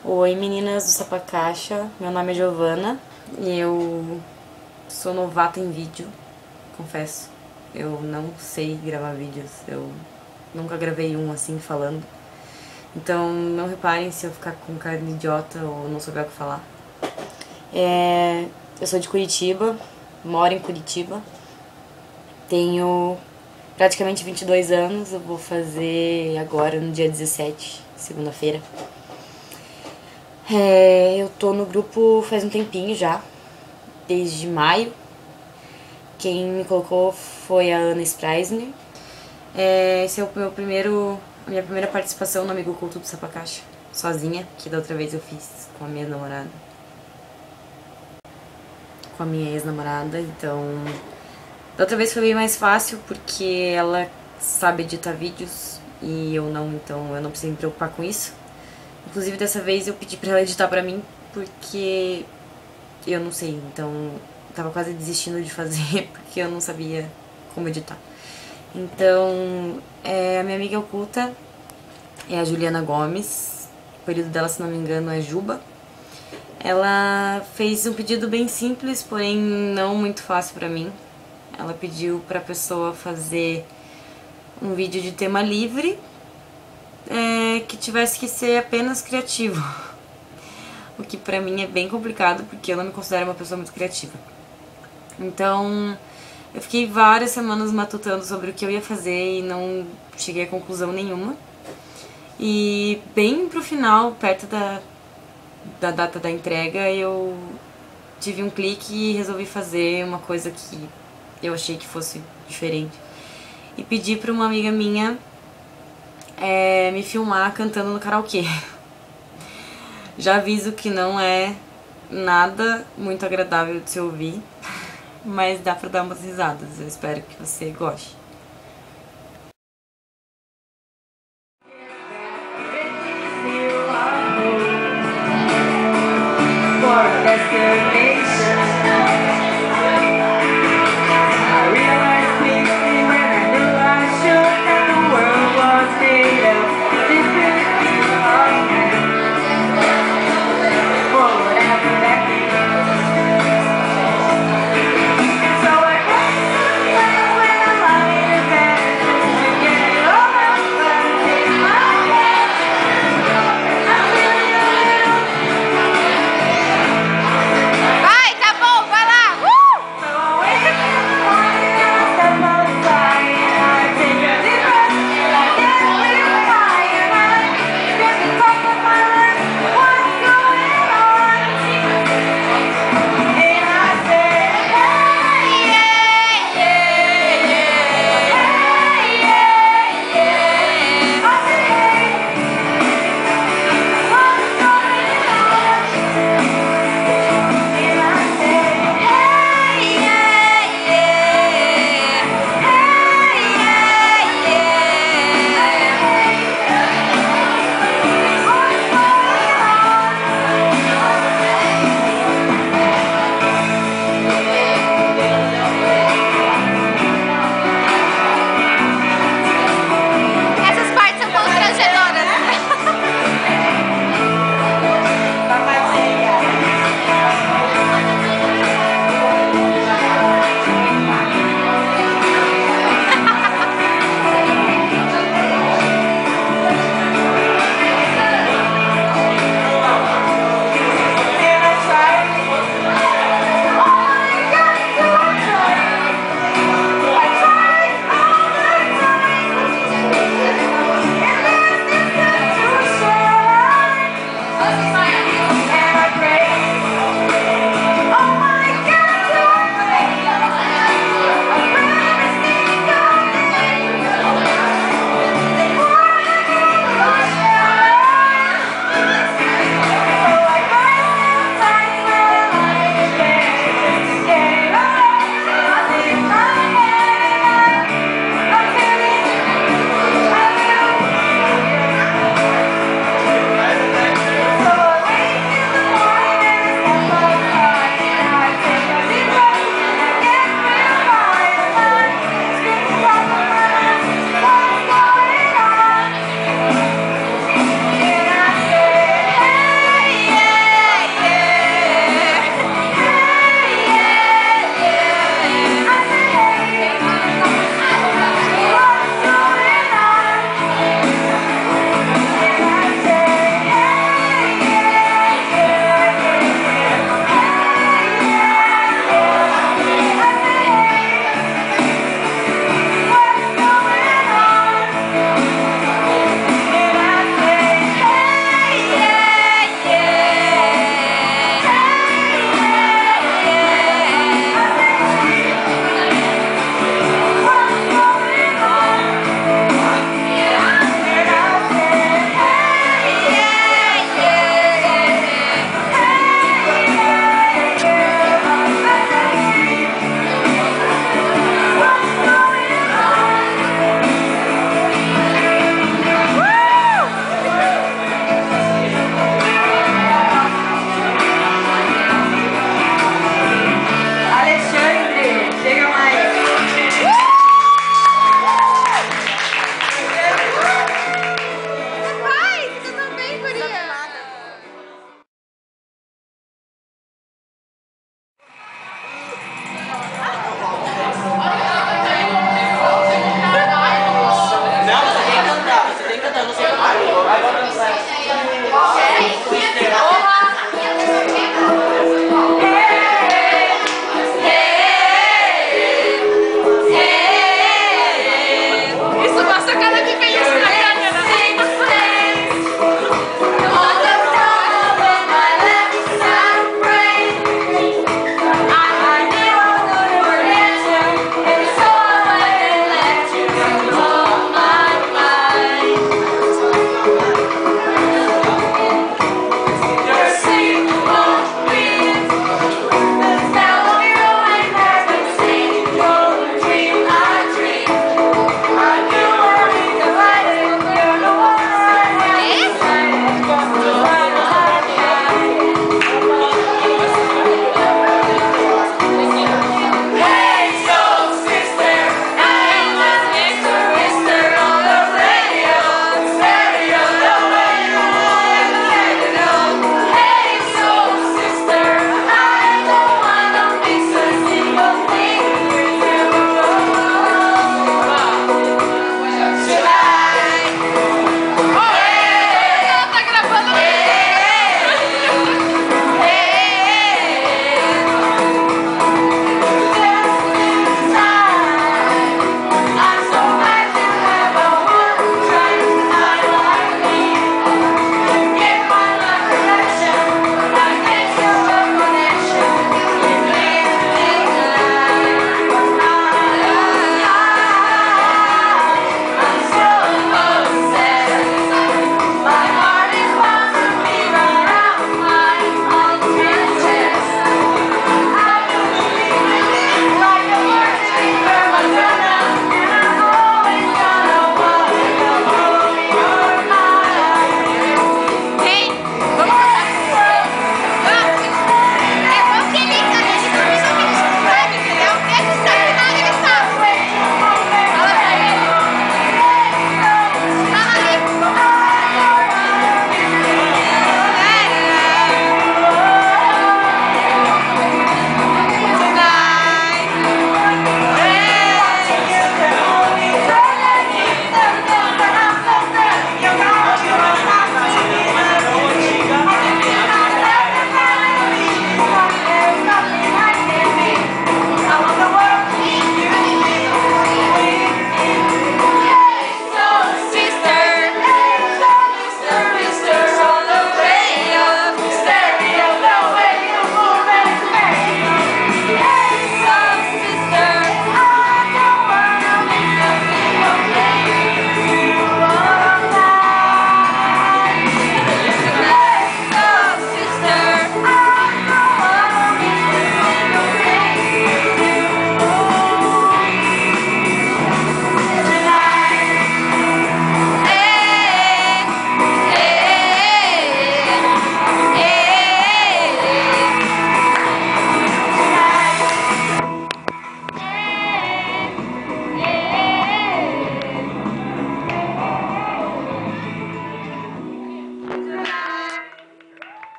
Oi meninas do Sapacaixa, meu nome é Giovana e eu sou novata em vídeo, confesso. Eu não sei gravar vídeos, eu nunca gravei um assim falando. Então não reparem se eu ficar com cara de idiota ou não souber o que falar. Eu sou de Curitiba, moro em Curitiba, tenho praticamente 22 anos, eu vou fazer agora no dia 17, segunda-feira. Eu tô no grupo faz um tempinho já, desde maio. Quem me colocou foi a Ana Spreisner. Esse é a minha primeira participação no Amigo Oculto do Sapacaixa, sozinha, que da outra vez eu fiz com a minha namorada. Com a minha ex-namorada, então... Da outra vez foi bem mais fácil, porque ela sabe editar vídeos e eu não, então eu não precisei me preocupar com isso. Inclusive dessa vez eu pedi pra ela editar pra mim, porque eu não sei, então eu tava quase desistindo de fazer, porque eu não sabia como editar. Então, a minha amiga oculta é a Juliana Gomes, o apelido dela, se não me engano, é Juba. Ela fez um pedido bem simples, porém não muito fácil pra mim. Ela pediu pra pessoa fazer um vídeo de tema livre, que tivesse que ser apenas criativo. O que pra mim é bem complicado, porque eu não me considero uma pessoa muito criativa. Então, eu fiquei várias semanas matutando sobre o que eu ia fazer e não cheguei a conclusão nenhuma. E bem pro final, perto da data da entrega, eu tive um clique e resolvi fazer uma coisa que eu achei que fosse diferente. E pedi pra uma amiga minha me filmar cantando no karaokê. Já aviso que não é nada muito agradável de se ouvir, mas dá pra dar umas risadas. Eu espero que você goste.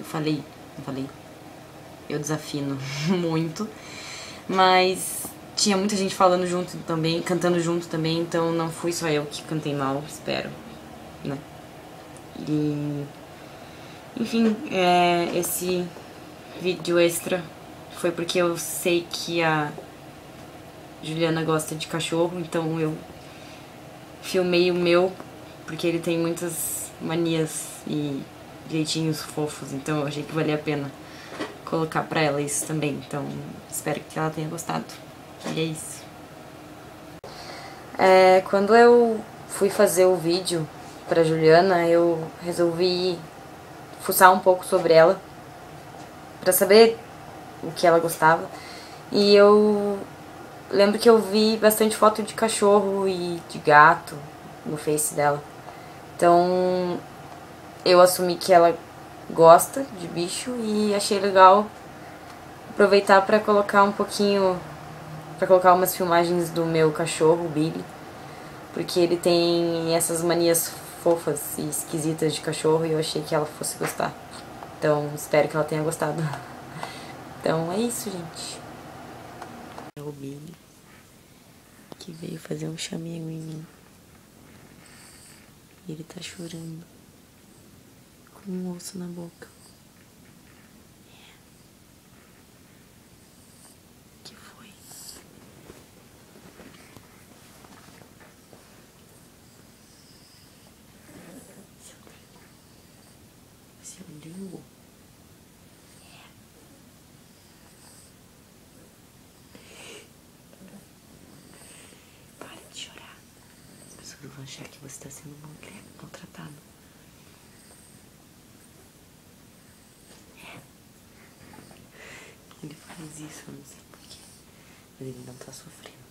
eu desafino muito, mas tinha muita gente falando junto também, cantando junto também, então não fui só eu que cantei mal, espero, né? E, enfim, esse vídeo extra foi porque eu sei que a Juliana gosta de cachorro, então eu filmei o meu, porque ele tem muitas manias e jeitinhos fofos, então eu achei que valia a pena colocar pra ela isso também, então espero que ela tenha gostado. E é isso. Quando eu fui fazer o vídeo pra Juliana, eu resolvi fuçar um pouco sobre ela, pra saber o que ela gostava, e eu lembro que eu vi bastante foto de cachorro e de gato no Face dela. Então eu assumi que ela gosta de bicho e achei legal aproveitar pra colocar um pouquinho, pra colocar umas filmagens do meu cachorro, o Billy, porque ele tem essas manias fofas e esquisitas de cachorro e eu achei que ela fosse gostar. Então espero que ela tenha gostado. Então é isso, gente. É o Billy que veio fazer um chamego em mim. E ele tá chorando com um osso na boca. Que foi? Seu Deus. Para de chorar. As pessoas vão achar que você está sendo maltratado. Ele faz isso, eu não sei porquê. Mas ele não tá sofrendo.